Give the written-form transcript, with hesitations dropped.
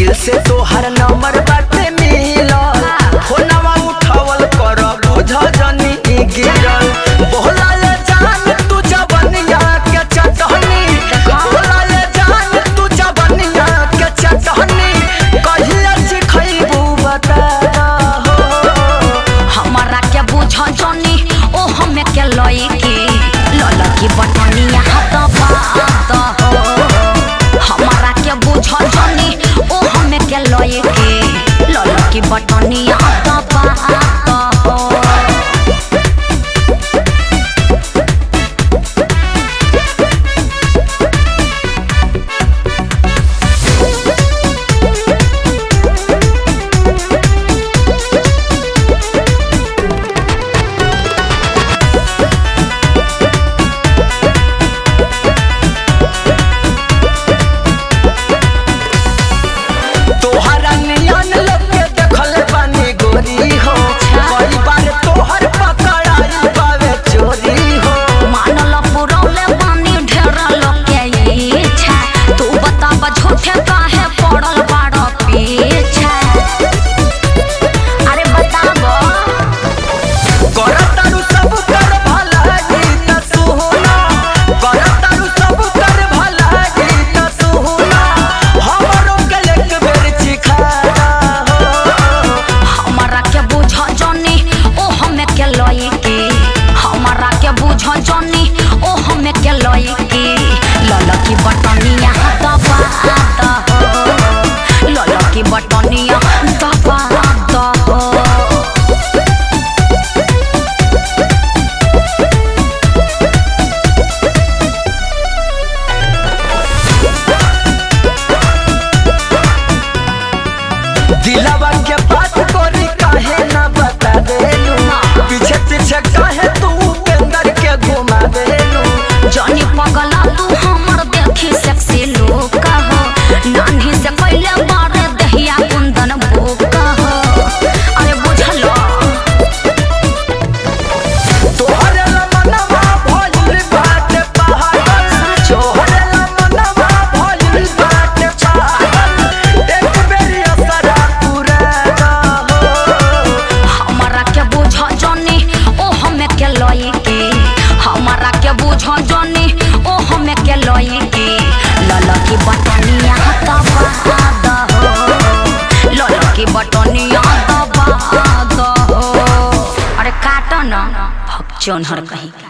दिल से तोहर नंबर बाटे मिला फोनवा उठावल कर बुझ जनी गिरल बोला ले जान तू जवनिया के चटहनी बोला ले जान तू जवनिया के चटहनी कहिया से खइबू बता हो हमरा के बुझ जनी ओ हमें के लई के ललकी बटनिया हाथ बात हो हमरा के बुझ जनी ओ हमें के लई के ललकी बटनिया हाथ बात हो ललकी बटनिया दबा दो ललकी बटनिया दबा दो दिलवा के बात कोरी काहे ना बता देलू पीछे पीछे काहे तू उपेंद्र के घुमा देलू जानी पगला तू हमर देखी सेक्सी लोग कहो नानी से पहले बारे दहिया कुंदन भोग कहो अरे बुझलो तोहरे मनवा भइल बाटे पागल तोहरे मनवा भइल बाटे पागल एक बेरी असरा पूरा हो हमरा के बुझ जनी ओ हमें के लई के हमरा के बुझ जनी ओ हमें के लई के ललकी बटनिया दबा दो ललकी बटनिया दबा दो अरे काट न भगचोन हर कहीं